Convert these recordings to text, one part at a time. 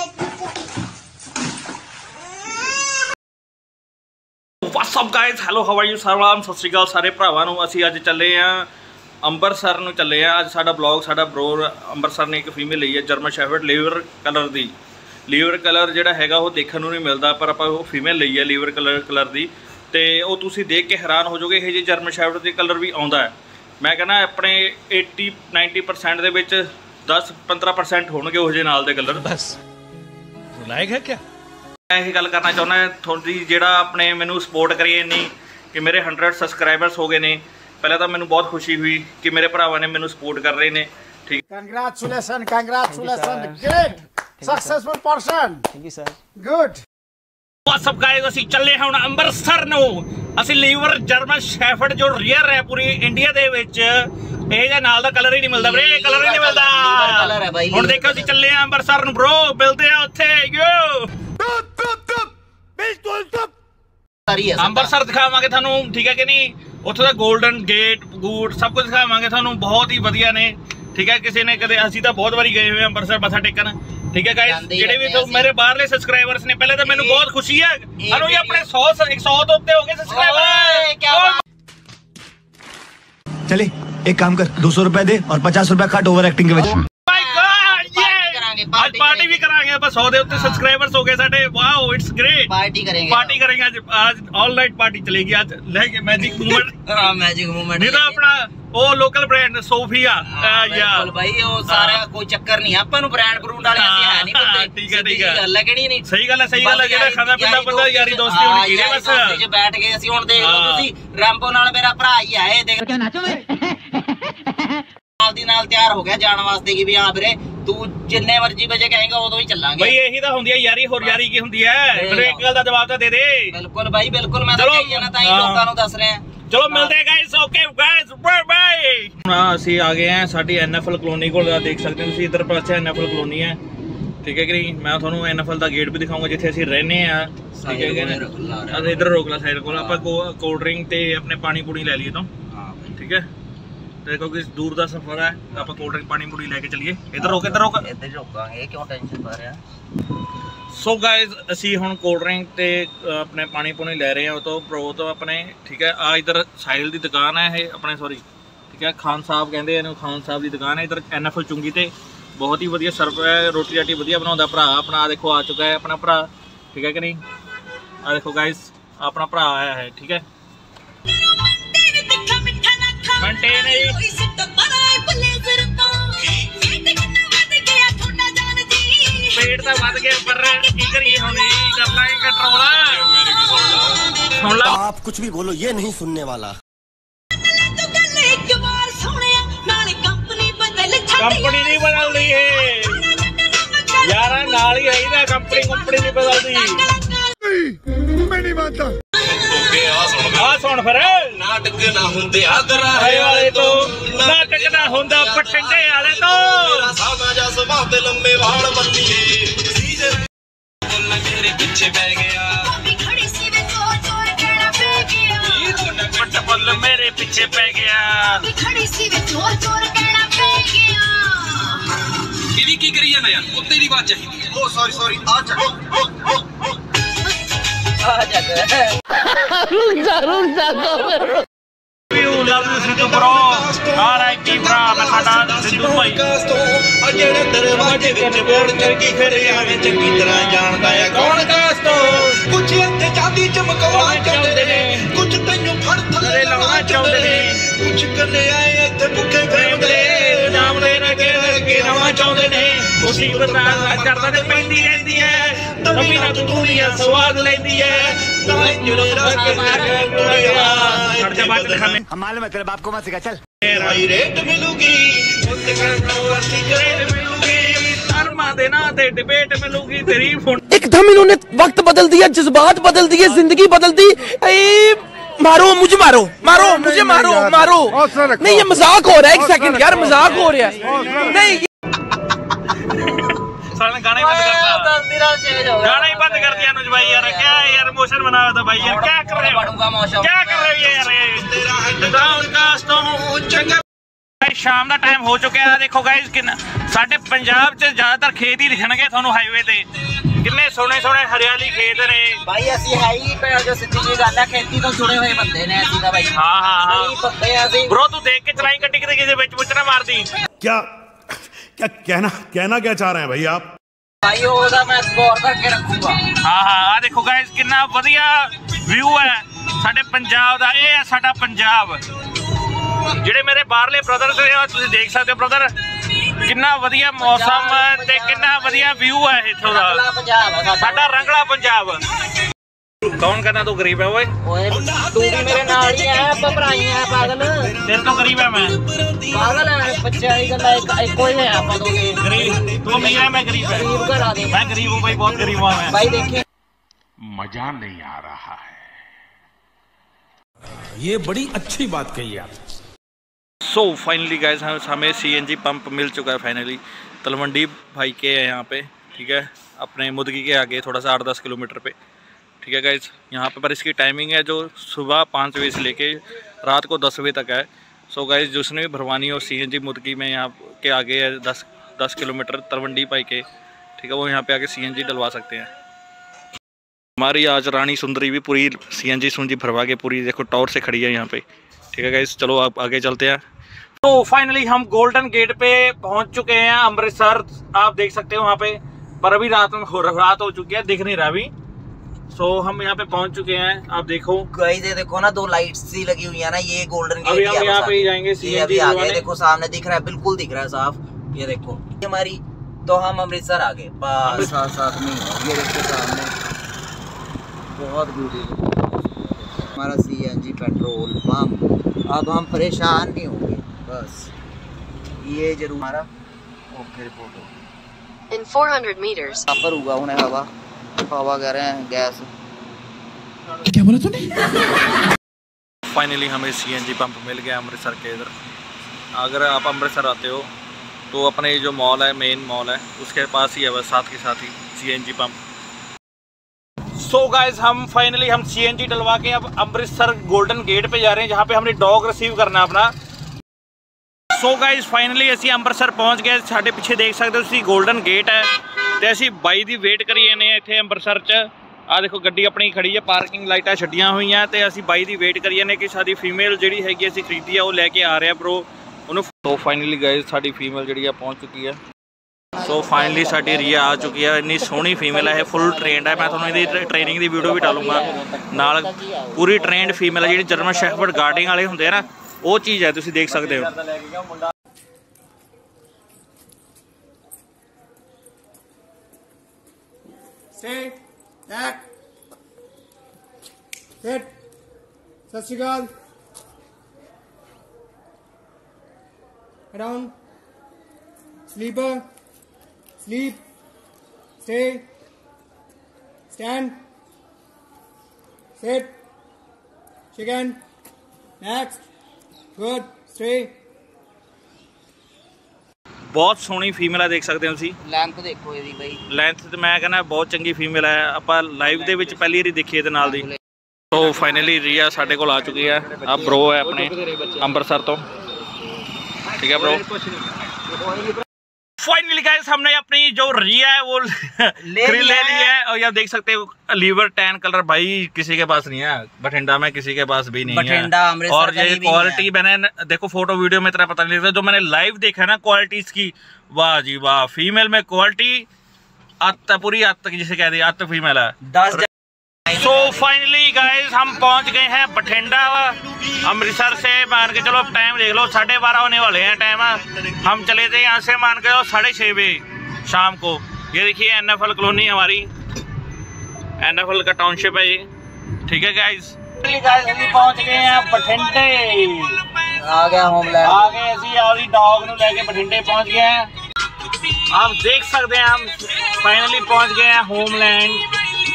What's up guys, hello, how are you? सलाम सत श्री अकाल सारे भरावां नूं। असीं अज चले हाँ अंबरसर नूं चले हाँ। अज साडा ब्लॉग साडा ब्रो अंबरसर ने एक फीमेल लई है जर्मन शेफर्ड लीवर कलर दी। लीवर कलर जिहड़ा हैगा वो देखण नूं नहीं मिलदा, पर आपां वो फीमेल लई है लीवर कलर दी। ते वो तुसीं देख के हैरान हो जाओगे, ये जी जर्मन शेफर्ड दी कलर भी आउंदा है। मैं कहना अपने 80-90% दे विच 10-15% होणगे उहो जे नाल दे कलर। बस लायक है क्या? मैं यही गल करना चाहुंदा थोड़ी जिहड़ा अपने मैनू सपोर्ट करिए इन्नी कि मेरे 100 सबसक्राइबर्स हो गए ने। पहले तो मैनू बहुत खुशी हुई कि मेरे भरावां ने मैनू सपोर्ट कर रहे ने। ठीक, congratulation great successful person. Thank you sir. Good. What's up guys, ਅਸੀਂ ਚੱਲੇ ਹਾਂ ਅੰਮ੍ਰਿਤਸਰ ਨੂੰ। ਅਸੀਂ ਲੀਵਰ ਜਰਮਨ ਸ਼ੈਫਰਡ ਜੋ ਰੇਅਰ ਹੈ ਪੂਰੀ ਇੰਡੀਆ ਦੇ ਵਿੱਚ, ਇਹ ਜਾਂ ਨਾਲ ਦਾ ਕਲਰ ਹੀ ਨਹੀਂ ਮਿਲਦਾ ਵੀਰੇ, ਕਲਰ ਹੀ ਨਹੀਂ ਮਿਲਦਾ। ਹੁਣ ਦੇਖੋ ਅਸੀਂ ਚੱਲੇ ਹਾਂ ਅੰਮ੍ਰਿਤਸਰ ਨੂੰ ਬ్రో, ਮਿਲਦੇ ਆ ਉੱਥੇ। ਯੋ ਅੰਮ੍ਰਿਤਸਰ ਦਿਖਾਵਾਂਗੇ ਤੁਹਾਨੂੰ, ਠੀਕ ਹੈ कि नहीं। ਉੱਥੇ ਦਾ 골ਡਨ ਗੇਟ ਗੂਟ ਸਭ ਕੁਝ ਦਿਖਾਵਾਂਗੇ ਤੁਹਾਨੂੰ, ਬਹੁਤ ਹੀ ਵਧੀਆ ਨੇ। ठीक है, किसी ने कदे ਅਸੀਂ ਤਾਂ ਬਹੁਤ ਵਾਰੀ ਗਏ ਹੋਏ ਅੰਮ੍ਰਿਤਸਰ ਮੱਥਾ ਟੇਕਣ। ठीक है गाइस, ਜਿਹੜੇ ਵੀ ਮੇਰੇ ਬਾਹਰਲੇ ਸਬਸਕ੍ਰਾਈਬਰਸ ਨੇ, ਪਹਿਲੇ ਤਾਂ ਮੈਨੂੰ ਬਹੁਤ ਖੁਸ਼ੀ ਹੈ ਸਾਨੂੰ ਜੀ ਆਪਣੇ 100 ਤੋਂ ਉੱਤੇ ਹੋ ਗਏ ਸਬਸਕ੍ਰਾਈਬਰ। चले एक काम कर, 200 रुपए दे और 50 रुपए काट ओवर एक्टिंग के वजह। आज पार्टी भी करांगे, बस 100 दे उत्ते सब्सक्राइबर्स हो गए साडे। Wow, it's great. पार्टी करेंगे आज ऑल नाइट पार्टी चलेगी आज। लेके मैजिक मूवमेंट। हां मैजिक मूवमेंट नहीं तो अपना ओ लोकल ब्रांड सोफिया यार भाई, वो सारा कोई चक्कर नहीं है अपन ब्रांड ब्रूंड वाले ऐसे है नहीं बंदे। ठीक है गल है कि नहीं? सही गल है जेड़ा खाना पीना बंदा यारी दोस्ती होनी चाहिए। बस जे बैठ गए ਅਸੀਂ ਹੁਣ देख लो ਤੁਸੀਂ रैम्बो नाल मेरा भरा ही है, देख क्या नाचो मैं नाल दी नाल तैयार हो गया जान वास्ते कि भी हां ਵੀਰੇ तू जिन्ने मर्जी बजे कहेगा उदों ही चलांगे भाई। यही तो हुंदी है यारी, होर यारी की हुंदी है। मेरे एक गल दा जवाब तो दे दे। बिल्कुल भाई बिल्कुल, मैं तो कही जाना ताई लोकां नु दस रहे हैं। चलो मिलते हैं guys. Okay guys, bye bye. ਅਸੀਂ आ गए हैं साडी एनएफएल कॉलोनी कोल। देख सकते हो ਤੁਸੀਂ इधर पासे एनएफएल कॉलोनी है। ठीक है कि नहीं? मैं ਤੁਹਾਨੂੰ एनएफएल ਦਾ ਗੇਟ ਵੀ ਦਿਖਾਉਂਗਾ ਜਿੱਥੇ ਅਸੀਂ ਰਹਿੰਦੇ ਆ। ठीक है कि नहीं? इधर रोकला साइड ਕੋਲ ਆਪਾਂ ਕੋਲਡ ਡਰਿੰਕ ਤੇ ਆਪਣੇ ਪਾਣੀ ਪੂਣੀ ਲੈ ਲਈਏ ਤਾਂ। हां ठीक है, देखो कि दूर का सफर है, आप कोल्ड ड्रिंक पानी पूरी लेके चलिए। इधर रोक इधर रोकांगे, क्यों टेंशन पा रहे हैं। सो गाइस, ਅਸੀਂ ਹੁਣ कोल्ड ड्रिंक ਤੇ ਆਪਣੇ ਪਾਣੀ ਪੂਣੀ ਲੈ ਰਹੇ ਹਾਂ ਉਹ ਤੋਂ ਪ੍ਰੋ ਤੋਂ ਆਪਣੇ। ठीक है, आ इधर साहिल ਦੀ ਦੁਕਾਨ ਹੈ ਇਹ ਆਪਣੇ, ਸੌਰੀ ठीक है खान साहब ਕਹਿੰਦੇ ਇਹਨੂੰ, ਖਾਨ ਸਾਹਿਬ ਦੀ ਦੁਕਾਨ ਹੈ। इधर एनएफएल चुंगी ਤੇ बहुत ही ਵਧੀਆ ਸਰਵ ਹੈ, ਰੋਟੀ ਰਾਟੀ ਵਧੀਆ ਬਣਾਉਂਦਾ ਭਰਾ ਆਪਣਾ। देखो आ चुका है अपना भरा। ठीक है कि नहीं? आ देखो गाइस, अपना भरा आया है। ठीक है, पेट तो वध गया पर की करिए हुण कर लांगे कंट्रोल। सुन ला, आप कुछ भी बोलो ये नहीं सुनने वाला। कंपनी नहीं बदलती है यार, नाल ही रही ना, कंपनी नहीं बदलती। मैं नहीं मानता। सुन फिर, नाटक ना हुंदे आगराहे वाले तो, नाटक ना हुंदा पठंडे वाले तो। सादा जा सुभाव ते लंबे वाल बन्नीए सीजन बोल मेरे पीछे पै गया, खड़ी सी वे जोर जोर कहना पै गया। पट बोल मेरे पीछे पै गया, खड़ी सी वे जोर जोर कहना पै गया। इदी की करी जाना यार, कुत्ते दी बात चाहिए। ओ सॉरी आ जा रुक जा love you Sidhu bro, RIP bro. मैं साडा सिद्धू भाई जेड़े दरवाजे विच बोल चंगी फिर आवे चंगी तरह जानदा है कौन कास्तो। कुछ इत्थे चांदी चमकाउणा चाहुंदे ने, कुछ तैनूं फड़ थल्ले लाउणा चाहुंदे ने, कुछ कन्ने आए इत्थे भुखे फिरदे नाम ले रखे रवा चाहुंदे ने। मुसीबत करदा ते पैंदी रहिंदी है, तभी ना दुनिया स्वाद लैंदी है। हम मालूम है तेरे बाप को मत सिखा, चल। रेट मिलूगी, डिबेट मिलूगी तेरी। एकदम इन्होंने वक्त बदल दिया, जज्बात बदल दिए, जिंदगी बदल दी। मारो मुझे, मारो मुझे, मारो नहीं, ये मजाक हो रहा है। एक सेकंड यार, मजाक हो रहा है। नहीं गाना ही बंद कर दिया अनुज भाई यार। क्या यार इमोशन बना हुआ था भाई यार, क्या कर रहे हो, क्या कर रहे हो यार। गाइस शाम का टाइम हो चुका है। देखो गाइस कितना साडे पंजाब च ज्यादातर खेत ही दिखणगे थानू हाईवे ते, कितने सोहने सोहने हरियाली खेत ने भाई। असि है ही जो सीधी जी गल है, खेती तो जुड़े हुए बंदे ने असि दा भाई। हां हां हां बंदे असि ब्रो तू देख के चलाई गड्डी किते किसे विच मुचना मारदी। क्या क्या कहना क्या चाह रहे हैं भाई आप? भाई ओदा मैं गौर करके रखूंगा। हां हां आ देखो गाइस कितना बढ़िया व्यू है साडे पंजाब दा। ये है साडा पंजाब। ਜਿਹੜੇ ਮੇਰੇ ਬਾਹਰਲੇ ਬ੍ਰਦਰਸ ਨੇ ਤੁਸੀਂ ਦੇਖ ਸਕਦੇ ਹੋ ਬ੍ਰਦਰ, ਕਿੰਨਾ ਵਧੀਆ ਮੌਸਮ ਤੇ ਕਿੰਨਾ ਵਧੀਆ ਵਿਊ ਹੈ ਇੱਥੋਂ ਦਾ। ਸਾਡਾ ਰੰਗਲਾ ਪੰਜਾਬ। ਕੌਣ ਕਹਿੰਦਾ ਤੂੰ ਗਰੀਬ ਹੈ ਓਏ? ਓਏ ਤੂੰ ਵੀ ਮੇਰੇ ਨਾਲ ਹੀ ਹੈ, ਆਪਾਂ ਭਰਾਈ ਹੈ ਪਾਗਲ। ਤੇਰੇ ਤੋਂ ਗਰੀਬ ਹੈ ਮੈਂ ਪਾਗਲ ਹੈ, ਬੱਚਿਆਂ ਦੀ ਗੱਲਾਂ ਇੱਕੋ ਹੀ ਹੈ ਆਪਾਂ ਦੋਵੇਂ। ਗਰੀਬ ਤੂੰ ਅਮੀਰ ਹੈ ਮੈਂ ਗਰੀਬ ਹੈ। ਗਰੀਬ ਘਰਾਂ ਦੇ मैं गरीब हूँ भाई, बहुत गरीब हूँ मैं भाई। देखिए मजा नहीं आ रहा है। ये बड़ी अच्छी बात कही आप। सो फाइनली गाइस हमें सीएनजी पंप मिल चुका है फाइनली। तलवंडी भाई के है यहाँ पे, ठीक है, अपने मुदगी के आगे थोड़ा सा 8-10 किलोमीटर पे, ठीक है गाइस। यहाँ पे पर इसकी टाइमिंग है जो सुबह 5 बजे से लेके रात को 10 बजे तक है। सो गाइस जिसने भी भरवानी हो सीएनजी मुदगी में यहाँ के आगे है 10 किलोमीटर तलवंडी भाई के, ठीक है, वो यहाँ पे आके सीएनजी डलवा सकते हैं। हमारी आज रानी सुंदरी भी पूरी सीएनजी भरवा के पूरी देखो टॉर से खड़ी है यहाँ पे, ठीक है गाइस। चलो आप आगे चलते हैं। तो फाइनली हम गोल्डन गेट पे पहुंच चुके हैं अमृतसर, आप देख सकते हो वहाँ पे, पर अभी रात हो चुकी है, दिख नहीं रहा अभी। सो हम यहाँ पे पहुंच चुके हैं, आप देखो गाइस ये देखो ना 2 लाइट्स सी लगी हुई है ना, ये गोल्डन गेट। अभी हम यहाँ पे ही जाएंगे सीएनजी आगे देखो सामने दिख रहा है, बिल्कुल दिख रहा है साफ, ये देखो हमारी। तो हम अमृतसर आ गए बस, साथ में ये देखो सामने बहुत ब्यूटीफुल हमारा सीएनजी पेट्रोल पंप। अब हम परेशान नहीं होंगे, बस ये जरूर हमारा ओके रिपोर्ट। In 400 meters पर होगा उन्हें हवा कह रहे हैं गैस। क्या बोला तूने? फाइनली हमें सीएनजी पंप मिल गया अमृतसर के इधर। अगर आप अमृतसर आते हो तो अपने जो मॉल है, मेन मॉल है, उसके पास ही है बस, साथ के साथ ही सीएनजी पंप। सो गाइस हम सीएनजी डलवा के अब अमृतसर गोल्डन गेट पे जा रहे हैं, जहाँ पे हमने डॉग रिसीव करना अपना। सो गाइस फाइनली असी अमृतसर पहुँच गए। साढ़े पीछे देख सकते हो तुसी गोल्डन गेट है, तो असी बाई दी वेट करिए ने इत्थे अमृतसर च। आ देखो गड्डी अपनी खड़ी है, पार्किंग लाइटां छड्डियां हुई हैं, तो असी बाई दी वेट करिए ने कि साडी फीमेल जिहड़ी हैगी असी खरीदी है वो लैके आ रहे हैं ब्रो उन्होंने। तो फाइनली गाइस साडी फीमेल जिहड़ी है पहुँच चुकी है। सो फाइनली साडी रिया आ चुकी है, इन्नी सोहनी फीमेल है, फुल ट्रेंड है। मैं तुहानूं इहदी ट्रेनिंग की वीडियो भी डालूंगा नाल। पूरी ट्रेंड फीमेल है, जिहड़ी जर्मन शेफर्ड गार्डिंग वाले हुंदे हैं ना, वो चीज़ है, तुसीं देख सकते हो। सत श्री अकाल। Around. Sleeper. Sleep. Stay. Stand. Sit. Chicken. Next. Good. Stay. बहुत सोहनी फीमेल है, देख सकते हो तुसीं। ਲੈਂਥ ਦੇਖੋ ਇਹਦੀ ਬਈ, ਲੈਂਥ ਤੇ ਮੈਂ ਕਹਿੰਦਾ ਬਹੁਤ ਚੰਗੀ ਫੀਮੇਲ ਹੈ। ਆਪਾਂ ਲਾਈਵ ਦੇ ਵਿੱਚ ਪਹਿਲੀ ਵਾਰੀ ਦੇਖੀ ਇਹਦੇ ਨਾਲ ਦੀ। तो फाइनली रिया साढ़े को आ चुकी है। अब ब्रो है अपने अमृतसर तो, ठीक है ब्रो। फाइनली गाइस हमने अपनी जो रिया है वो ले ली है, और ये देख सकते हो लीवर टैन कलर भाई किसी के पास नहीं है, बठिंडा में किसी के पास भी नहीं है। और ये क्वालिटी मैंने देखो फोटो वीडियो में इतना पता नहीं लगता, जो मैंने लाइव देखा ना क्वालिटी इसकी, वाह जी वाह। फीमेल में क्वालिटी अत पूरी अत जिसे कहते हैं, अत फीमेल है 10। सो फाइनली गाइस हम पहुंच गए हैं बठिंडा। अमृतसर से मान के चलो टाइम देख लो 12:30 होने वाले हैं टाइम। हम चले थे यहाँ से मान के चलो 6:30 बजे शाम को। ये देखिए NFL कॉलोनी हमारी, NFL का टाउनशिप है ये, ठीक है गाइस। पहुंच गए हैं बठिंडे, आ गया होमलैंड, आ गए असी आपकी डॉग नूं लेके बठिंडे पहुंच गए हैं। आप देख सकते हैं हम फाइनली पहुंच गए हैं होमलैंड।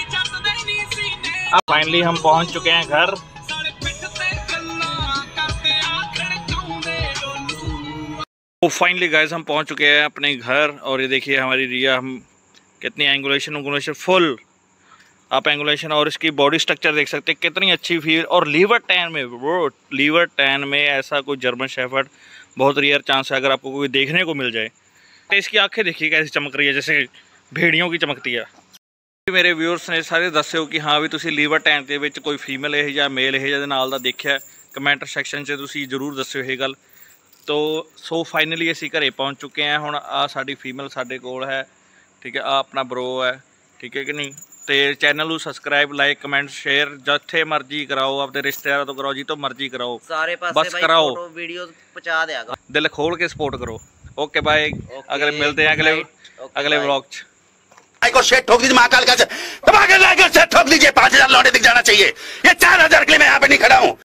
अब फाइनली हम पहुंच चुके हैं घर। तो फाइनली गाइस हम पहुंच चुके हैं अपने घर, और ये देखिए हमारी रिया, हम कितनी एंगुलेशन फुल आप एंगुलेशन, और इसकी बॉडी स्ट्रक्चर देख सकते हैं कितनी अच्छी फील। और लीवर टैन में वो लीवर टैन में ऐसा कोई जर्मन शेफर्ड बहुत रेयर चांस है अगर आपको कोई देखने को मिल जाए। इसकी आंखें देखिए कैसी चमक रही है, जैसे भेड़ियों की चमकती है। मेरे व्यूअर्स ने सारे दस्यो कि हाँ भी तुसी लीवर टैंक ਦੇ ਵਿੱਚ ਕੋਈ ਫੀਮੇਲ ਇਹ ਜਾਂ ਮੇਲ ਇਹ ਜਿਹੇ ਨਾਲ ਦਾ ਦੇਖਿਆ, ਕਮੈਂਟ ਸੈਕਸ਼ਨ 'ਚ ਤੁਸੀਂ ਜ਼ਰੂਰ ਦੱਸਿਓ ਇਹ ਗੱਲ। तो सो फाइनली असी घरे पहुँच चुके हैं। हुण आ साडी फीमेल साडे कोल है, ठीक है, आ अपना ब्रो है, ठीक है कि नहीं। तो चैनल को सबसक्राइब, लाइक, कमेंट, शेयर जिथे मर्जी कराओ, अपने रिश्तेदारों तो कराओ, जी तो मर्जी कराओ, सारे बस कराओ, वीडियो पहुंचा देगा, दिल खोल के सपोर्ट करो। ओके बाय, अगले मिलते हैं अगले व्लॉग च। को शेट ठोक दीजिए, महाकाल का ठोक दीजिए, 5000 लौटे दिख जाना चाहिए। ये 4000 के लिए मैं यहाँ पे नहीं खड़ा हूँ।